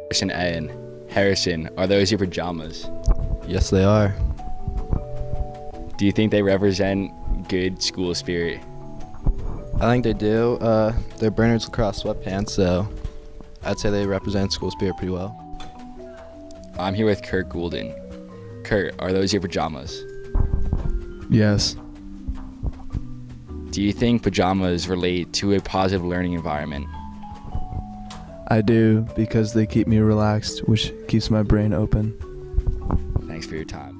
Harrison and Harrison, are those your pajamas? Yes, they are. Do you think they represent good school spirit? I think they do. They're Bernard's lacrosse sweatpants, so I'd say they represent school spirit pretty well. I'm here with Kurt Goulden. Kurt, are those your pajamas? Yes. Do you think pajamas relate to a positive learning environment? I do, because they keep me relaxed, which keeps my brain open. Thanks for your time.